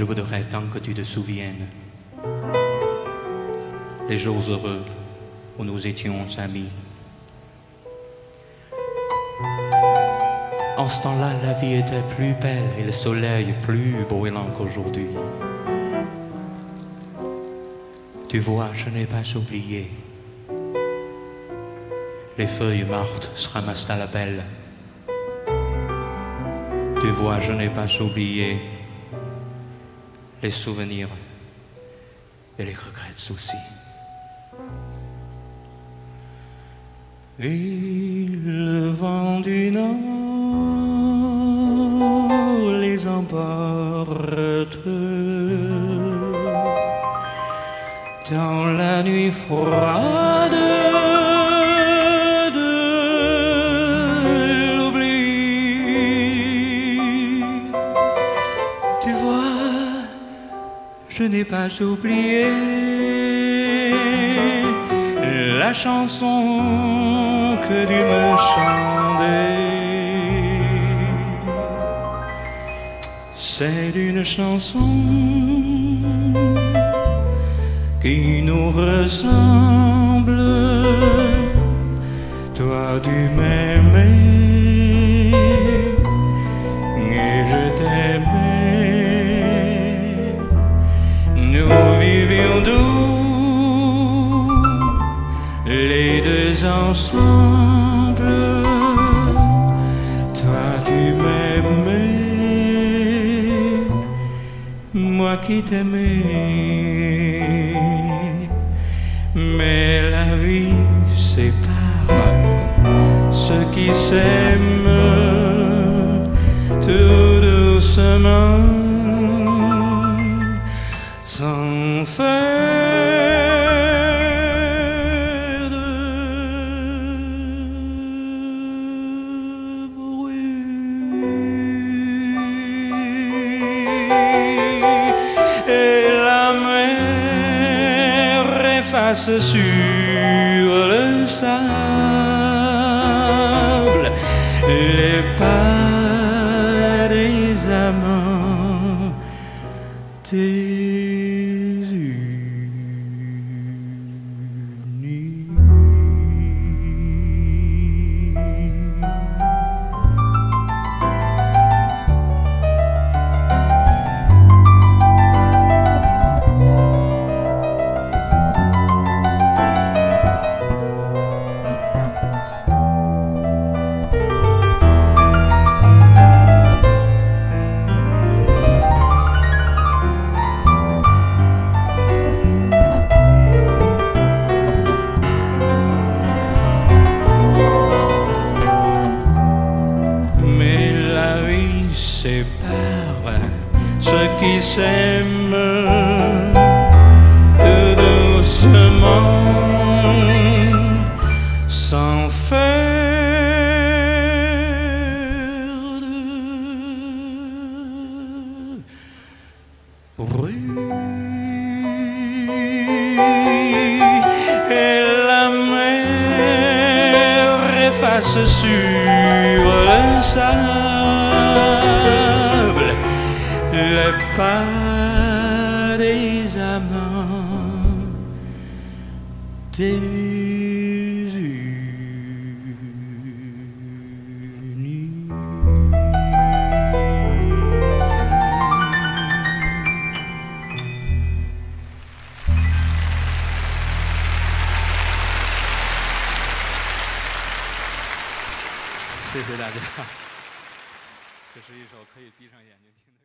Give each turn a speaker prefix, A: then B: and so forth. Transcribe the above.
A: voudrais tant que tu te souviennes. Les jours heureux où nous étions amis. En ce temps-là, la vie était plus belle et le soleil plus brûlant qu'aujourd'hui. Tu vois, je n'ai pas oublié. Les feuilles mortes se ramassent à la belle. Tu vois, je n'ai pas oublié les souvenirs et les regrets aussi. Et le vent du nord les emporte dans la nuit froide de l'oubli. Tu vois, je n'ai pas oublié la chanson que tu me chantais. C'est une chanson qui nous ressemble. Toi tu m'aimais et je t'aimais. Nous vivions doux les deux ensemble. Toi tu m'aimais, moi qui t'aimais. Mais la vie sépare ceux qui s'aiment tout doucement, sans faire de bruit. Et la mer efface sur le sable les pas des amants désunis. Sépare ceux qui s'aiment tout doucement, sans faire de bruit. Et la mer efface sur le sable les pas des amants désunis.谢谢大家，这是一首可以闭上眼睛听的。